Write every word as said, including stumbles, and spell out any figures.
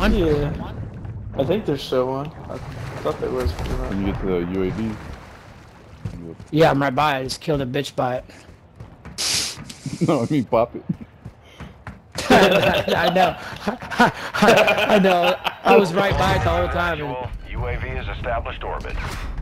one? Yeah. I think there's still one. I thought there was. When you get to the U A V. Yeah, I'm right by it. I just killed a bitch by it. No, I mean pop it. I know. I know. I was right by it the whole time. U A V has established orbit.